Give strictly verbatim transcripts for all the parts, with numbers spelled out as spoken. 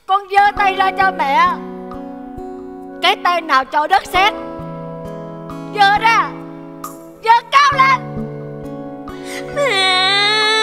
con giơ tay ra cho mẹ. Cái tay nào chọi đất sét, giơ ra, giơ cao lên. Mẹ.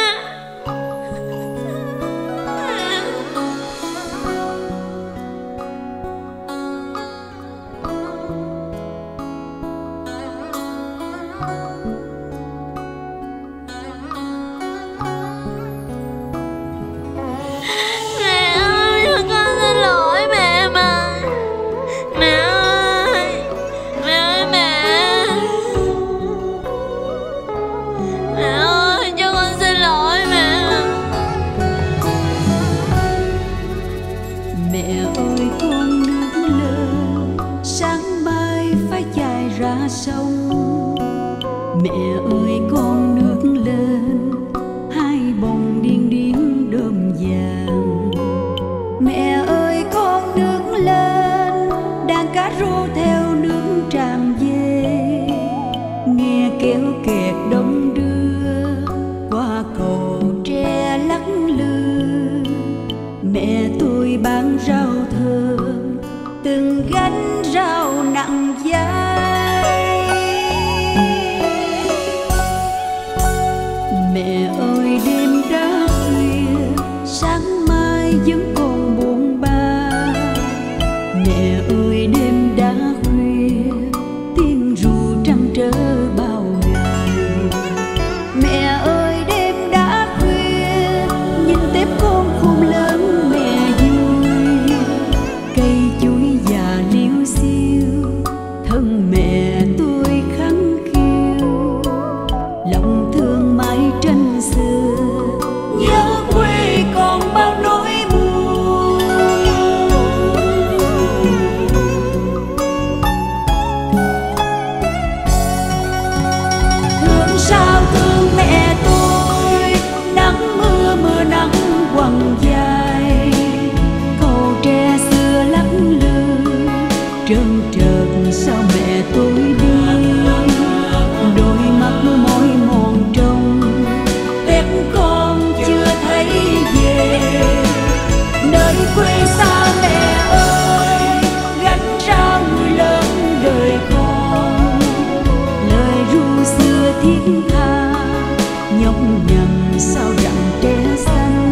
Mẹ ơi con nước lên, hai bông điên điên đơm vàng. Mẹ ơi con nước lên, đàn cá rô theo nước tràn về. Nghe kéo kẹt đông đưa qua cầu tre lắc lư. Mẹ tôi bán rau thơm, từng gánh rau nặng vai. Mẹ ơi đêm đã khuya, sáng mai vẫn còn buồn ba. Mẹ ơi đêm đã khuya, tiếng ru trăng trở bao ngày. Mẹ ơi đêm đã khuya, nhìn tép con khôn lớn mẹ vui. Cây chuối già liêu xiêu, thân mẹ tôi khăng khiu. Lòng thương mãi tranh xưa, nhớ quê còn bao nỗi buồn. Thương sao thương mẹ tôi, nắng mưa mưa nắng quằn dài. Cầu tre xưa lắc lư, trơn trượt sao mẹ tôi đi. Đôi mắt mỏi mòn trong tép con chưa thấy về. Nơi quê xa mẹ ơi, gánh rau người lớn đời con. Lời ru xưa thiết tha, nhọc nhằn sao rặng tre xanh.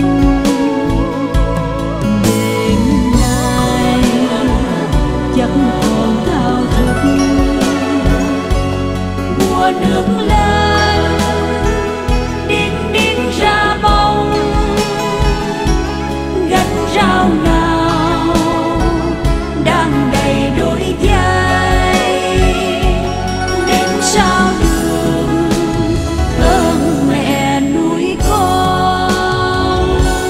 Đêm nay chắc còn thao thức mùa nước lên, điên điên ra bông. Gánh rau nào đang đầy đôi vai. Đến sao đường ơn mẹ nuôi con.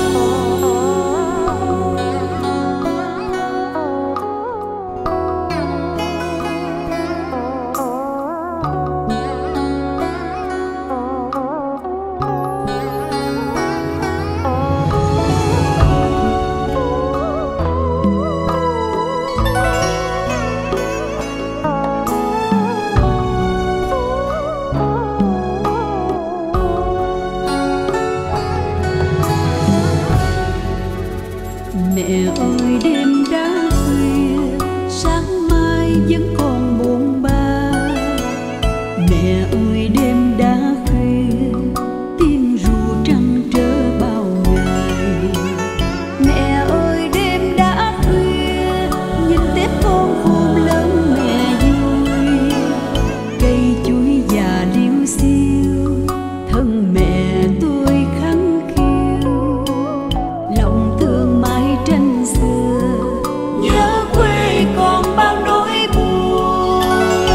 Mẹ ơi đêm đã khuya, sáng mai vẫn còn buồn ba. Mẹ ơi đêm đã khuya, tiếng ru trăng trở bao ngày. Mẹ ơi đêm đã khuya, nhìn tép con khôn lớn mẹ vui. Cây chuối già liêu xiêu, thân mẹ tôi khăng khiu. Lòng thương mãi tranh xưa, nhớ quê còn bao nỗi buồn.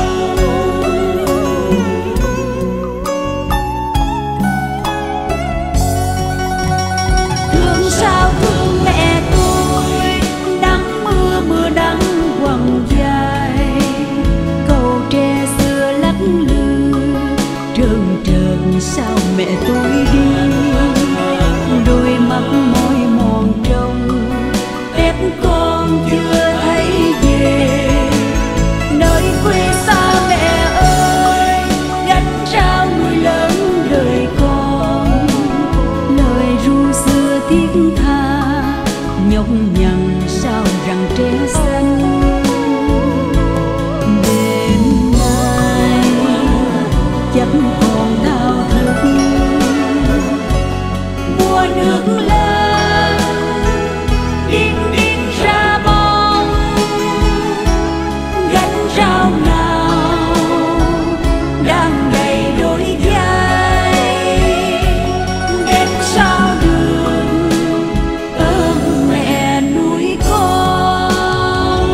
Thương sao thương mẹ tôi, nắng mưa mưa nắng quằn dài. Cầu tre xưa lắc lư, trơn trượt sao mẹ tôi đi. Đôi mắt mỏi mòn trong tép con chưa thấy về. Nơi quê xa mẹ ơi, gánh rau nuôi lớn đời con. Lời ru xưa thiết tha, nhọc nhằn rặng tre xanh. Đêm nay chắc còn thao thức mùa nước lên điên điên ra bóng gánh rau nào đang đầy đôi vai. Đêm sao được ơn mẹ nuôi con.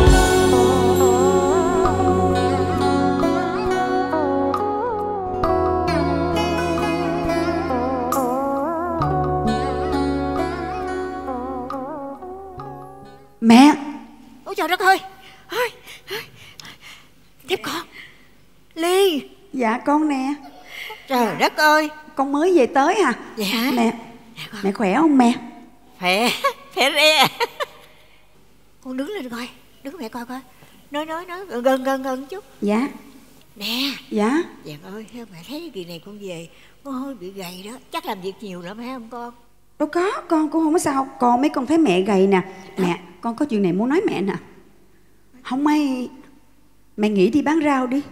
Mẹ! Ôi trời đất ơi! Ôi, tiếp con Ly. Dạ con nè. Trời đất ơi! Con mới về tới hả? Dạ. Mẹ, mẹ khỏe không mẹ? Khỏe, khỏe re. Con đứng lên coi, đứng mẹ coi coi. Nói nói nói, gần gần gần gần chút. Dạ. Nè. Dạ. Dạ ơi, mẹ thấy kỳ này con về con hơi bị gầy đó, chắc làm việc nhiều lắm phải không con? Đâu có, con cũng không có sao. Con mấy con thấy mẹ gầy nè. Mẹ, con có chuyện này muốn nói mẹ nè. Không may mẹ nghĩ đi bán rau đi.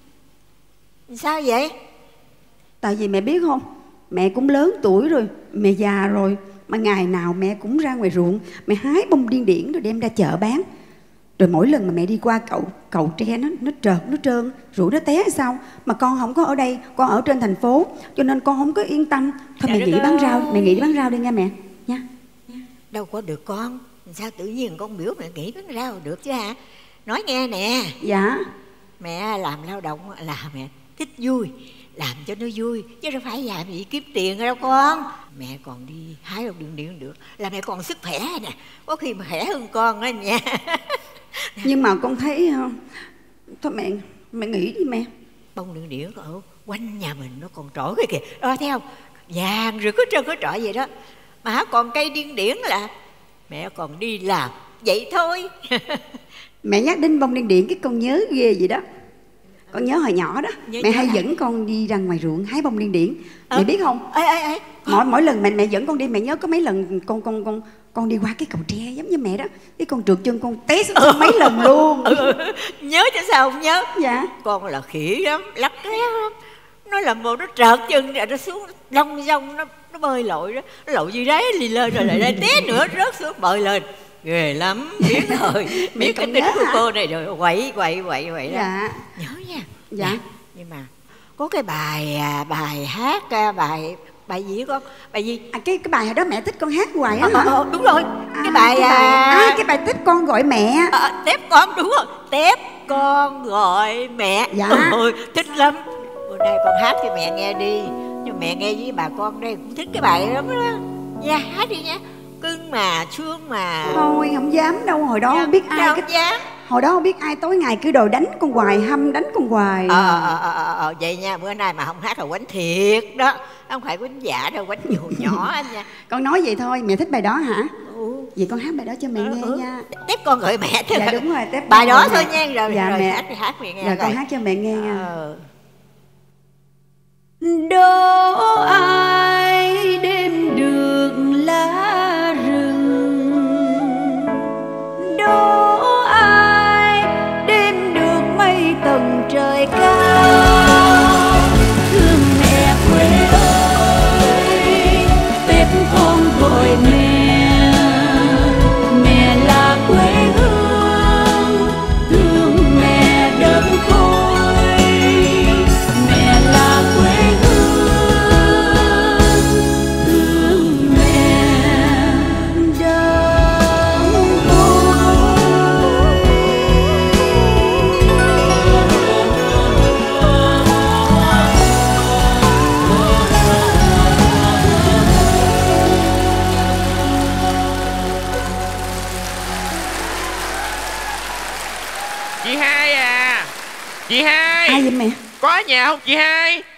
Sao vậy? Tại vì mẹ biết không, mẹ cũng lớn tuổi rồi, mẹ già rồi, mà ngày nào mẹ cũng ra ngoài ruộng, mẹ hái bông điên điển rồi đem ra chợ bán. Rồi mỗi lần mà mẹ đi qua cầu cầu tre nó nó trợt nó trơn, rủi nó té hay sao. Mà con không có ở đây, con ở trên thành phố, cho nên con không có yên tâm. Thôi mẹ nghỉ bán rau, mẹ nghỉ bán rau đi nha mẹ nha. Đâu có được con, sao tự nhiên con biểu mẹ nghỉ bán rau được chứ hả? Nói nghe nè. Dạ. Mẹ làm lao động là mẹ thích vui, làm cho nó vui chứ đâu phải làm gì kiếm tiền đâu con. Mẹ còn đi hái đâu điện điện được là mẹ còn sức khỏe nè, có khi mà khỏe hơn con đó nha. Nhưng mà con thấy thôi mẹ mẹ nghĩ đi mẹ. Bông điện điện ở quanh nhà mình nó còn trổ cái kìa, đó thấy không, vàng rồi cứ trơn cứ trọ vậy đó. Mà còn cây điên điển là mẹ còn đi làm vậy thôi. Mẹ nhắc đến bông điên điển cái con nhớ ghê vậy đó. Con nhớ hồi nhỏ đó, nhớ mẹ hay hả? Dẫn con đi ra ngoài ruộng hái bông điên điển. Ờ. Mẹ biết không? Ê, ê, ê. Mỗi mỗi lần mẹ mẹ dẫn con đi, mẹ nhớ có mấy lần con con con con đi qua cái cầu tre giống như mẹ đó, cái con trượt chân con té xuống ừ. mấy lần luôn. Ừ. Nhớ chứ sao không nhớ? Dạ. Con là khỉ lắm, lắc léo lắm. Nó làm bộ nó trợt chân rồi nó xuống lông dông, nó nó bơi lội đó, nó lội dưới đáy lì lên rồi lại đây té nữa rớt xuống bơi lên. Ghê lắm, biết rồi, biết cái tính của cô này rồi, quậy quậy quậy quậy đó. Dạ. Nhớ nha. Dạ. Nhưng mà có cái bài bài hát bài bài gì con? Bài gì? À cái cái bài đó mẹ thích con hát hoài á hả? Ờ, đúng rồi. À, cái bài cái bài à, à cái bài Tết con gọi mẹ. À, Tết con đúng rồi. Tết con gọi mẹ. Dạ. Ôi, thích lắm. Bữa nay con hát cho mẹ nghe đi. Nhưng mẹ nghe với bà con đây cũng thích cái bài lắm đó. Nha, hát đi nha. Cưng mà, Sương mà. Thôi không dám đâu, hồi đó dạ, không biết ai không cái... dám. Hồi đó không biết ai tối ngày cứ đòi đánh con hoài, hâm đánh con hoài. Ờ ờ ờ ờ ờ vậy nha, bữa nay mà không hát là quánh thiệt đó. Không phải quánh giả đâu, quánh nhiều nhỏ anh nha. Con nói vậy thôi, mẹ thích bài đó hả? Ừ. Vậy con hát bài đó cho mẹ ừ, nghe ừ. nha. Tép con gọi mẹ thôi. Dạ đúng rồi, Tép bài đó thôi nha. Rồi, dạ, rồi mẹ. hát, hát mẹ nghe. Rồi con hát cho mẹ nghe nha. Ờ. Đố ai đêm được lá rừng, đố ai đêm được mây tầng trời cao. Thương mẹ quê ơi, Tết con gọi mẹ, mẹ là quê hương, thương mẹ đơn côi, mẹ là quê Chị Hai à, chị Hai. Ai vậy mẹ? Có ở nhà không chị Hai?